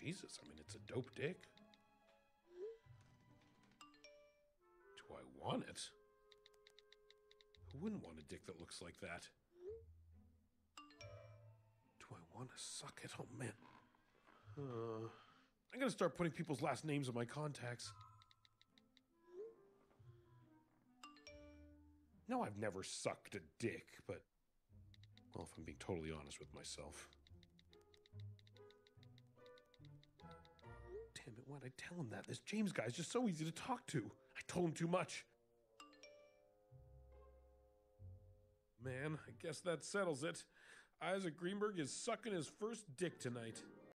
Jesus, I mean, it's a dope dick. Do I want it? Who wouldn't want a dick that looks like that? Do I want to suck it? Oh, man. I gotta start putting people's last names on my contacts. No, I've never sucked a dick, but... well, if I'm being totally honest with myself. Damn it, why'd I tell him that? This James guy's just so easy to talk to. I told him too much. Man, I guess that settles it. Isaac Greenberg is sucking his first dick tonight.